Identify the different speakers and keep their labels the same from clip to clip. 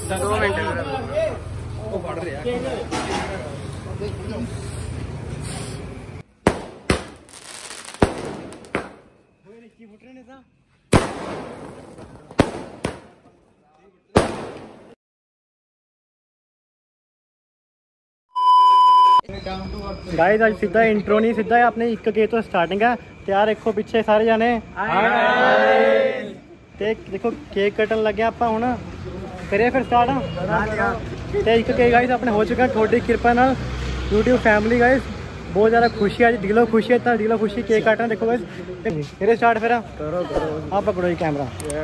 Speaker 1: 2 minute
Speaker 2: guys आज सीधा intro नहीं, सीधा अपने 1K तो स्टार्टिंग है। तैयार देखो पीछे सारे जाने ते देखो केक कटन लगे आप हुण करिए फिर स्टार्ट। ते 1K गाइस अपने हो चुका है थोड़ी कृपा नाल यूट्यूब फैमिली गाइस बहुत ज़्यादा खुशी है, दिलों खुशी है, इतना दिलों खुशी केक काटना। देखो गाइस फिर स्टार्ट फिर करो आप पकड़ो ये कैमरा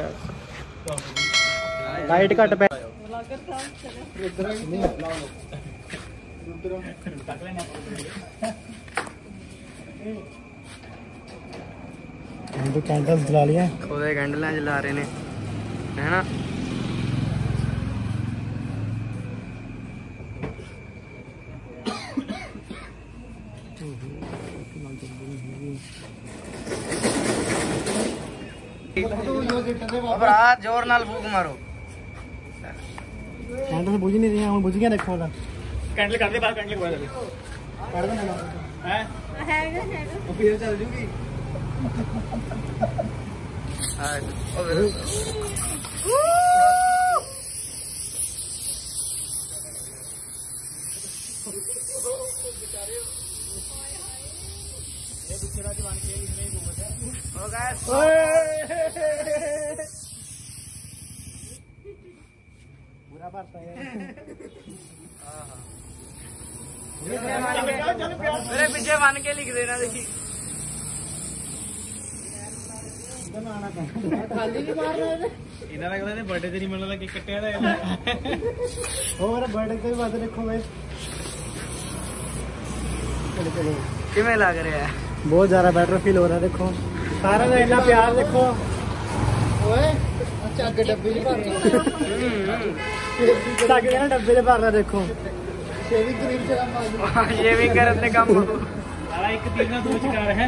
Speaker 2: लाइट कट पे कैंडल्स जला लिया,
Speaker 1: कैंडल जला रहे ने है ना। जोर नाल फूक मारो।
Speaker 2: कैंडल बुझ नहीं रही है, बुझ गया देखो
Speaker 3: कैंडल कर दे बाहर, कैंडल कर दे हैं वो फिर चल जूगी।
Speaker 2: बुरा भरता है
Speaker 1: मेरे पीछे मान के लिख देना देखी।
Speaker 3: इन्हें लगता है बर्थडे तेरी मन लगा केक कटिया था
Speaker 2: और बर्थडे के बाद देखो भाई
Speaker 1: किमें लग रहा है,
Speaker 2: बहुत ज्यादा बेटर फील हो रहा है। देखो सारा का इतना प्यार देखो। अच्छा डब्बे डब्बे भर रहा देखो
Speaker 1: शेविंग करने काम
Speaker 3: एक तीन दो कर है।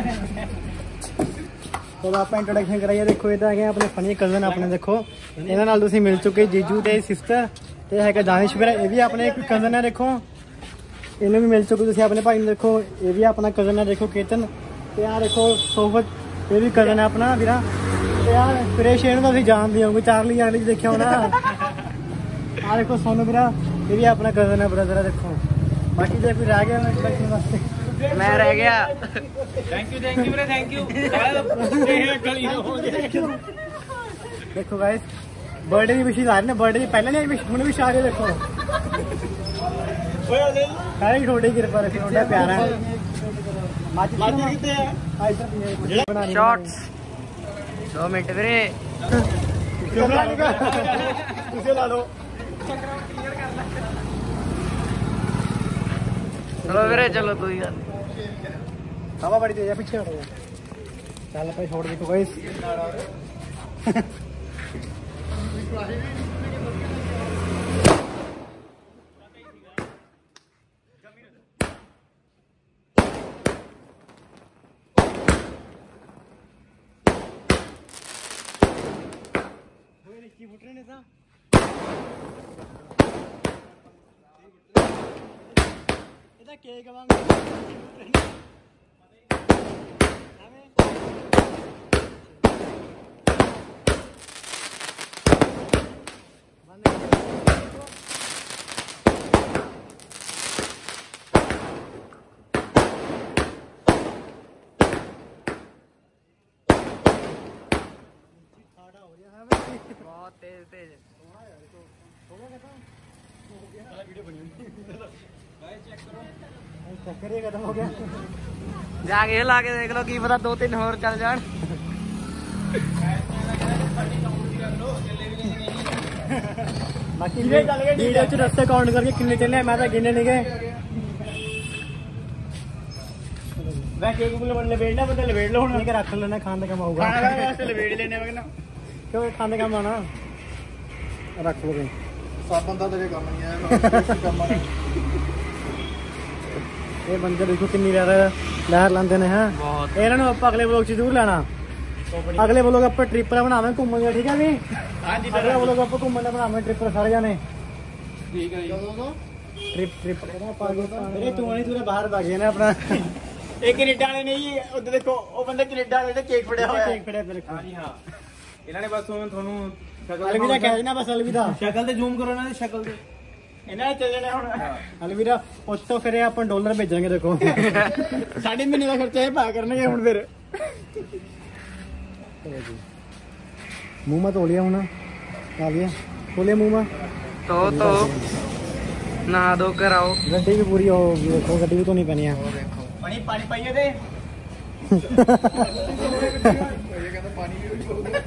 Speaker 2: तो आप इंट्रोडक्शन कराइए। देखो ये है अपने फनी कजन अपने देखो इन्होंने नाल तुसीं मिल चुके जीजू ते सिस्टर ते है दानिश मेरा ये भी अपने एक कजन है। देखो इन्हें भी मिल चुके तुसीं अपने भाई ने। देखो ये भी अपना कजन है देखो केतन ते यार देखो सोफत ये भी कजन है अपना वीरा ते यार सुरेश इन्होंने तुसीं जानदे होगे चार्ली चार्ली देखिया होना। आ देखो सोनू वीरा ये भी अपना कजन है ब्रदर है। देखो बाकी जो फिर रह गया
Speaker 1: मैं रह गया।
Speaker 3: थैंक यू मेरे थैंक यू।
Speaker 2: देखो गाइस बर्थडे की विशेष आ रही है, बर्थडे की पहले नहीं हुण भी आ रही है। देखो सारी छोटी कृपा रखी छोटा प्यारा
Speaker 1: शॉट्स 2 मिनट वीरे
Speaker 2: ला लो।
Speaker 1: चलो वीरे चलो कोई गल
Speaker 2: हवा बड़ी तेज है पीछे हटो चल भाई छोड़ देखो गाइस केक
Speaker 1: बहुत तेज तेज
Speaker 2: खत्म हो गया।
Speaker 1: जाके ला के देख लो की पता 2-3 और चल जान।
Speaker 2: बाकी वीडियो च रस्ते काउंट करके किन्ने चले मैं तो गिने नहीं गए। मैं केक लपेटना बंदा लपेट लो हुण रख लेना खाने का आऊगा
Speaker 3: लपेट लेने
Speaker 2: क्यों खाने का आना रख लो
Speaker 3: सब बंदा तेरे काम नहीं है।
Speaker 2: ये बंदे देखो कितनी लहर लाते ने हैं। इन्होंने आप अगले ब्लॉग जरूर लेना। अगले ब्लॉग आप ट्रिप बनावे घूमन ठीक है भी। अगले ब्लॉग आप घूमन बनावे ट्रिप सारे जाने
Speaker 3: ਠੀਕ ਹੈ ਜੀ
Speaker 2: ट्रिप अरे तू नहीं तूने बाहर भाग गया ना अपना
Speaker 3: ਇਹ ਕੈਨੇਡਾ ਵਾਲੇ ਨਹੀਂ ਉੱਧਰ ਦੇਖੋ ਉਹ ਬੰਦੇ ਕੈਨੇਡਾ ਵਾਲੇ ਤੇ ਕੇਕ ਫੜਿਆ ਹੋਇਆ
Speaker 2: केक फड़े पे
Speaker 3: ਹਾਂ ਜੀ ਹਾਂ ਇਹਨਾਂ ਨੇ ਬਸ ਹੁਣ ਤੁਹਾਨੂੰ
Speaker 2: अलविदा कह देना बस अलविदा
Speaker 3: ਸ਼ਕਲ ਤੇ ਜ਼ੂਮ ਕਰੋ ਇਹਨਾਂ ਦੀ ਸ਼ਕਲ ਤੇ ਇਹਨਾਂ ਨੇ ਚੱਲੇ ਨੇ ਹੁਣ
Speaker 2: अलविदा ਉੱਤੋਂ ਫਿਰ ਆਪਾਂ ਡਾਲਰ ਭੇਜਾਂਗੇ ਦੇਖੋ
Speaker 3: ਸਾਡੇ ਮਹੀਨੇ ਦਾ ਖਰਚਾ ਇਹ ਪਾ ਕਰਨਗੇ ਹੁਣ ਫਿਰ
Speaker 2: मुंह में तो लिया हूं ना खा लिया खोलिए मुंह में
Speaker 1: तो नहा धो कर आओ।
Speaker 2: गड्डी भी पूरी हो देखो गड्डी भी तो नहीं पहनी है
Speaker 3: ਪਾਣੀ ਪਾਣੀ ਪਾਈਏ ਤੇ